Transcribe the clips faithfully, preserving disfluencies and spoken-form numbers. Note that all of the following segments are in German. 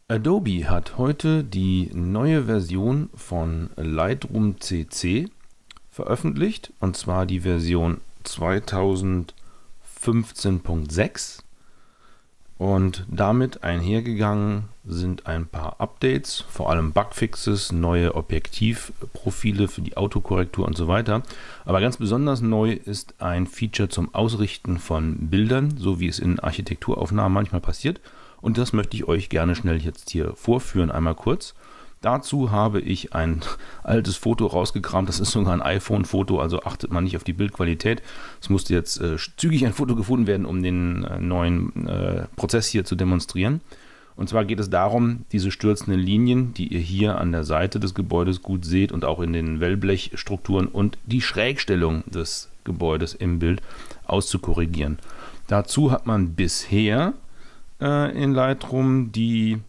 Adobe hat heute die neue Version von Lightroom C C veröffentlicht, und zwar die Version zweitausendfünfzehn Punkt sechs, und damit einhergegangen sind ein paar Updates, vor allem Bugfixes, neue Objektivprofile für die Autokorrektur und so weiter. Aber ganz besonders neu ist ein Feature zum Ausrichten von Bildern, so wie es in Architekturaufnahmen manchmal passiert. Und das möchte ich euch gerne schnell jetzt hier vorführen, einmal kurz. Dazu habe ich ein altes Foto rausgekramt, das ist sogar ein iPhone-Foto, also achtet man nicht auf die Bildqualität. Es musste jetzt äh, zügig ein Foto gefunden werden, um den äh, neuen äh, Prozess hier zu demonstrieren. Und zwar geht es darum, diese stürzenden Linien, die ihr hier an der Seite des Gebäudes gut seht und auch in den Wellblechstrukturen und die Schrägstellung des Gebäudes im Bild auszukorrigieren. Dazu hat man bisher in Lightroom die,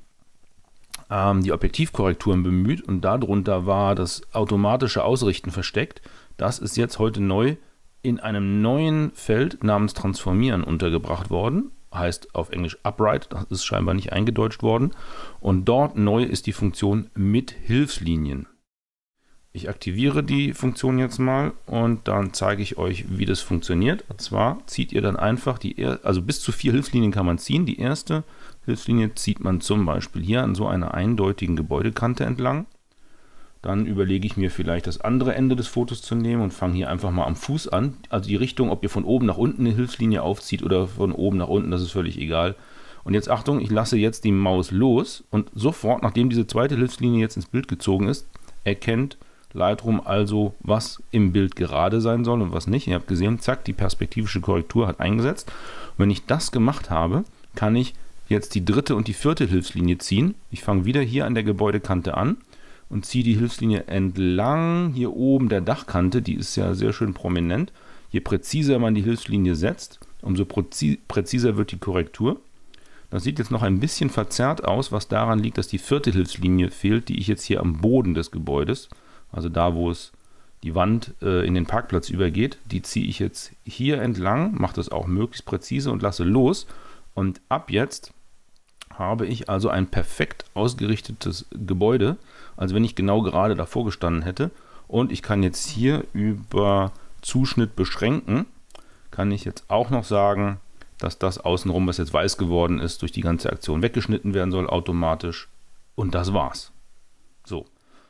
ähm, die Objektivkorrekturen bemüht, und darunter war das automatische Ausrichten versteckt. Das ist jetzt heute neu in einem neuen Feld namens Transformieren untergebracht worden. Heißt auf Englisch Upright, das ist scheinbar nicht eingedeutscht worden. Und dort neu ist die Funktion mit Hilfslinien. Ich aktiviere die Funktion jetzt mal und dann zeige ich euch, wie das funktioniert. Und zwar zieht ihr dann einfach die, also bis zu vier Hilfslinien kann man ziehen. Die erste Hilfslinie zieht man zum Beispiel hier an so einer eindeutigen Gebäudekante entlang. Dann überlege ich mir vielleicht das andere Ende des Fotos zu nehmen und fange hier einfach mal am Fuß an. Also die Richtung, ob ihr von oben nach unten eine Hilfslinie aufzieht oder von oben nach unten, das ist völlig egal. Und jetzt Achtung, ich lasse jetzt die Maus los und sofort, nachdem diese zweite Hilfslinie jetzt ins Bild gezogen ist, erkennt Lightroom also, was im Bild gerade sein soll und was nicht. Ihr habt gesehen, zack, die perspektivische Korrektur hat eingesetzt. Und wenn ich das gemacht habe, kann ich jetzt die dritte und die vierte Hilfslinie ziehen. Ich fange wieder hier an der Gebäudekante an und ziehe die Hilfslinie entlang hier oben der Dachkante. Die ist ja sehr schön prominent. Je präziser man die Hilfslinie setzt, umso präziser wird die Korrektur. Das sieht jetzt noch ein bisschen verzerrt aus, was daran liegt, dass die vierte Hilfslinie fehlt, die ich jetzt hier am Boden des Gebäudes, also da, wo es die Wand äh, in den Parkplatz übergeht, die ziehe ich jetzt hier entlang, mache das auch möglichst präzise und lasse los. Und ab jetzt habe ich also ein perfekt ausgerichtetes Gebäude, als wenn ich genau gerade davor gestanden hätte. Und ich kann jetzt hier über Zuschnitt beschränken, kann ich jetzt auch noch sagen, dass das außenrum, was jetzt weiß geworden ist, durch die ganze Aktion weggeschnitten werden soll automatisch. Und das war's. So.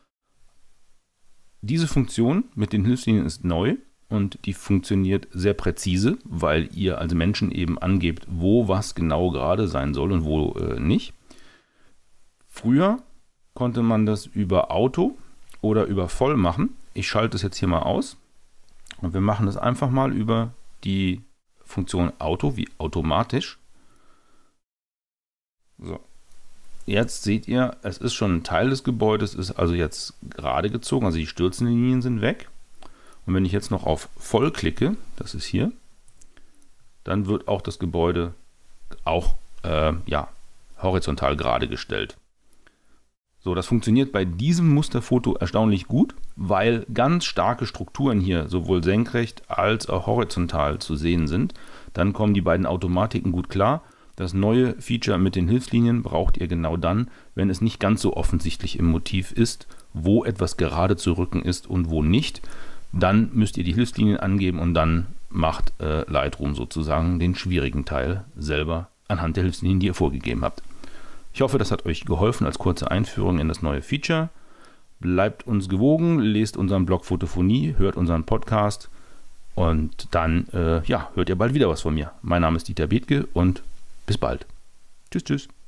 Diese Funktion mit den Hilfslinien ist neu und die funktioniert sehr präzise, weil ihr als Menschen eben angebt, wo was genau gerade sein soll und wo äh, nicht. Früher konnte man das über Auto oder über Voll machen. Ich schalte es jetzt hier mal aus und wir machen das einfach mal über die Funktion Auto, wie automatisch. So. Jetzt seht ihr, es ist schon ein Teil des Gebäudes, ist also jetzt gerade gezogen, also die stürzenden Linien sind weg. Und wenn ich jetzt noch auf Voll klicke, das ist hier, dann wird auch das Gebäude auch äh, ja, horizontal gerade gestellt. So, das funktioniert bei diesem Musterfoto erstaunlich gut, weil ganz starke Strukturen hier sowohl senkrecht als auch horizontal zu sehen sind. Dann kommen die beiden Automatiken gut klar. Das neue Feature mit den Hilfslinien braucht ihr genau dann, wenn es nicht ganz so offensichtlich im Motiv ist, wo etwas gerade zu rücken ist und wo nicht. Dann müsst ihr die Hilfslinien angeben und dann macht äh, Lightroom sozusagen den schwierigen Teil selber anhand der Hilfslinien, die ihr vorgegeben habt. Ich hoffe, das hat euch geholfen als kurze Einführung in das neue Feature. Bleibt uns gewogen, lest unseren Blog Fotophonie, hört unseren Podcast und dann äh, ja, hört ihr bald wieder was von mir. Mein Name ist Dieter Bethke und bis bald. Tschüss, tschüss.